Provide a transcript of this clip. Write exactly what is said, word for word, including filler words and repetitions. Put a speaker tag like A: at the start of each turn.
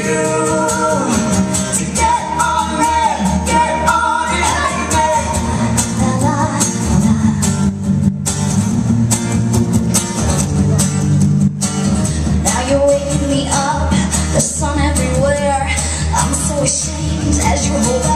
A: you to get on me, get on and hate me. La, la, la. Now you're waking me up, the sun everywhere. I'm so ashamed as you hold